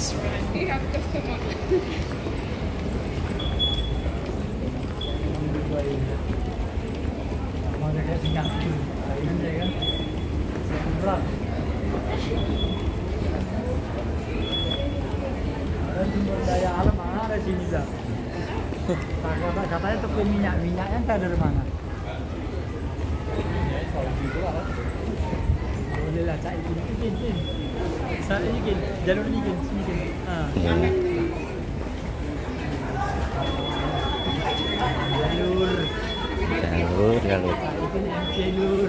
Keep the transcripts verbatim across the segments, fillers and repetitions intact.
That's right. You have to come on. Ada sumber daya alam ada sini dah. Kata katanya tepi minyak minyaknya entah dari mana. Boleh lah cak ikin ikin ikin. Saya ikin jalur ikin sini ikin. Ah. Jalur. Jalur jalur. Ikin jalur.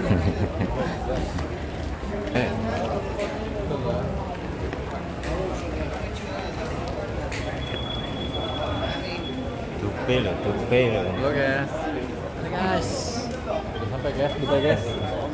Tupe loh, tupe loh. Halo guys. Halo guys. Sampai guys, sampai guys.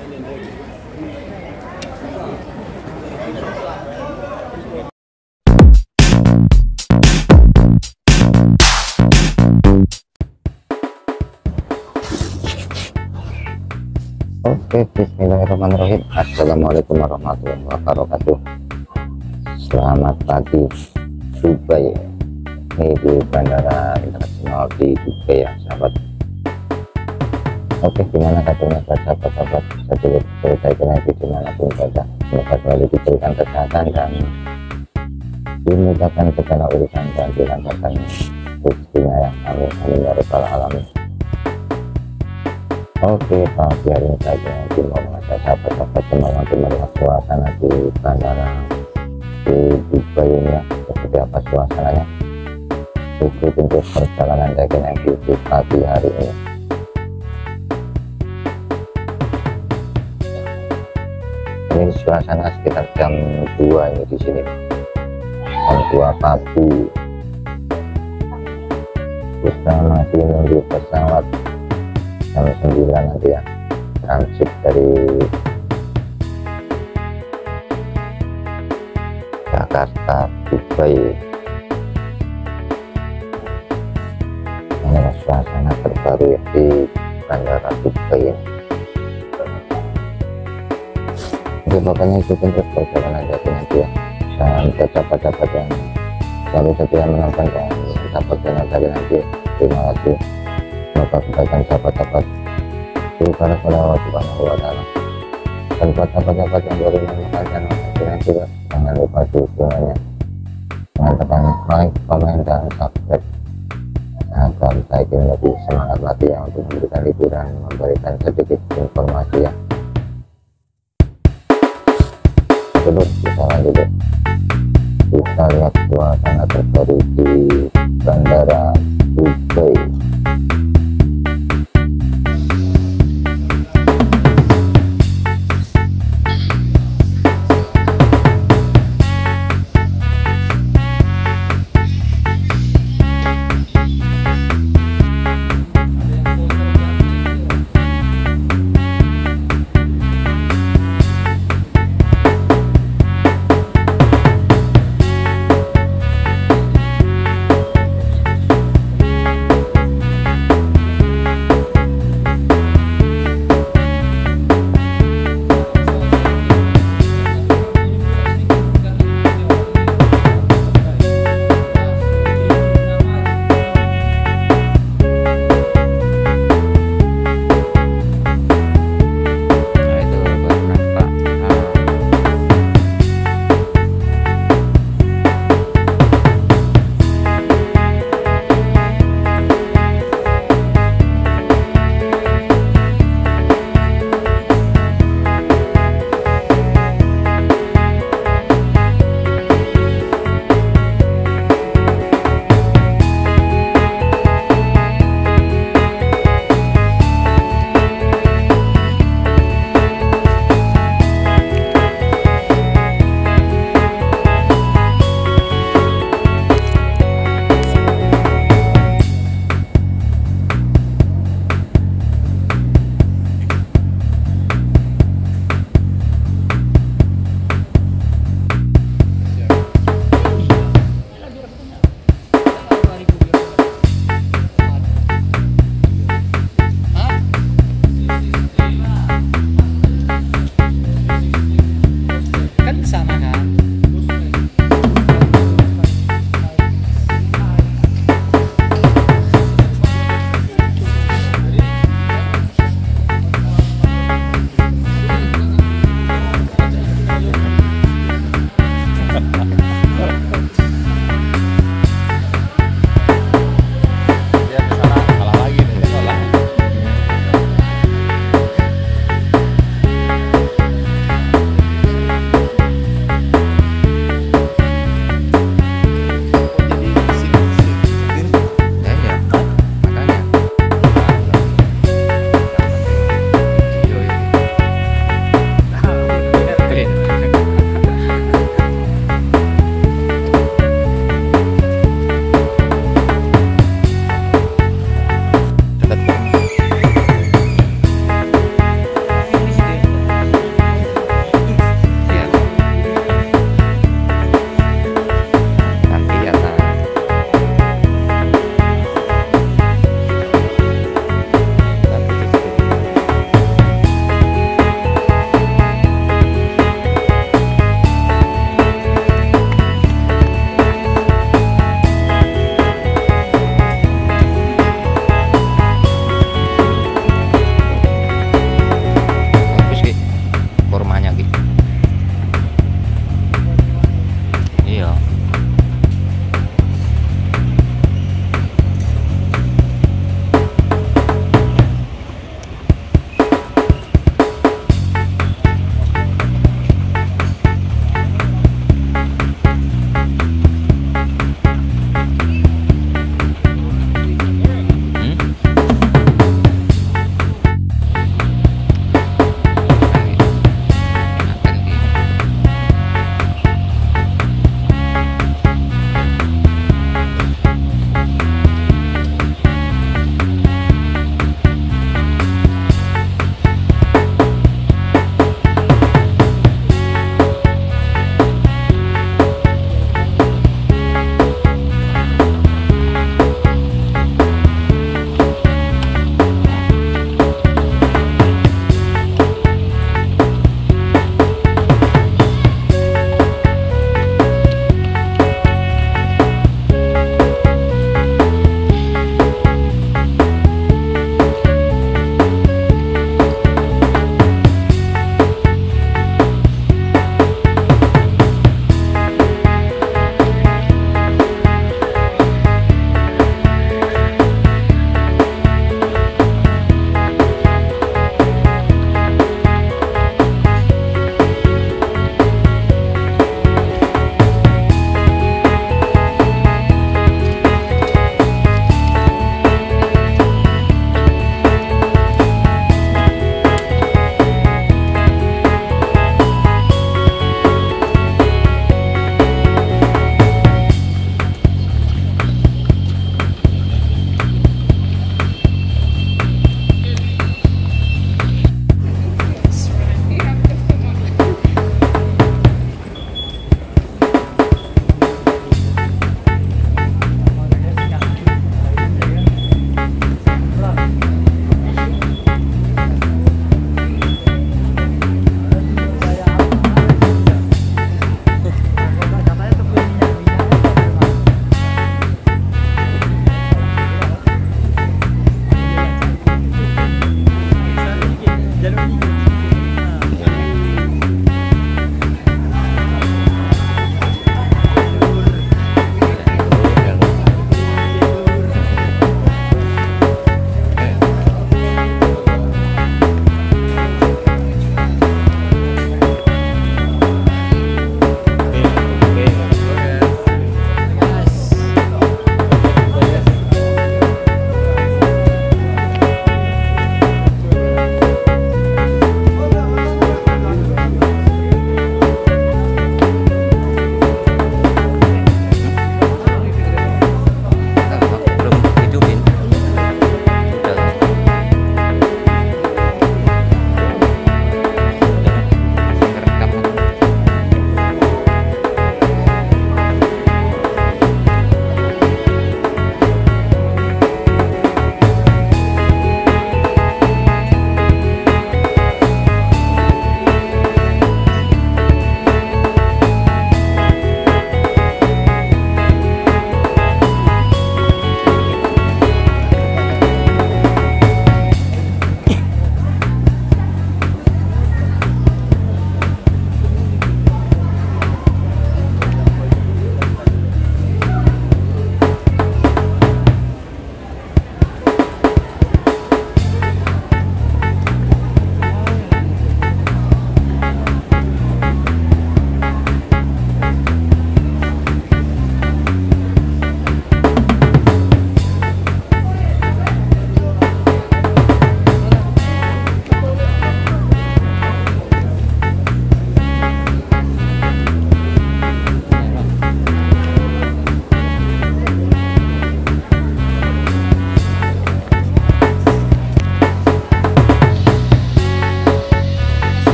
Oke, bismillahirrahmanirrahim. Assalamualaikum warahmatullahi wabarakatuh. Selamat pagi Dubai. Ini di Bandara Internasional di Dubai ya sahabat. Oke, gimana kabarnya buat sahabat-sahabat sedulur saya kenal di dimanapun berada, semoga selalu diberikan kesehatan dan dimudahkan segala urusan dan dilancarkan rezekinya ya, amin amin ya rabbal alamin. Oke, pagi hari ini saya mau mengajak sahabat-sahabat semuanya melihat suasana di bandara di Dubai ini ya, seperti apa suasananya. Ikutin terus perjalanan saya di pagi hari ini. Ini suasana sekitar jam dua ini di sini, jam dua pagi. Kita masih menunggu pesawat jam sembilan nanti ya, transit dari Jakarta Dubai. Ini suasana terbaru ya di Bandara Dubai ya. Oke, pokoknya ikutin terus perjalanan jadi nanti ya, dan sahabat-sahabat yang selalu setia menonton dan tetap perjalanan dari nanti, terima kasih. Semoga kebaikan sahabat-sahabat dibalas oleh Allah Subhanahu wa Ta'ala. Dan buat sahabat-sahabat yang baru menemukan channel ini juga jangan lupa dukungannya dengan tekan like, komen, dan subscribe agar saya ingin lebih semangat lagi ya untuk memberikan hiburan, memberikan sedikit informasi ya. Terus kita lanjut ya. Kita lihat suasana terbaru di Bandara Dubai.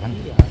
Iya.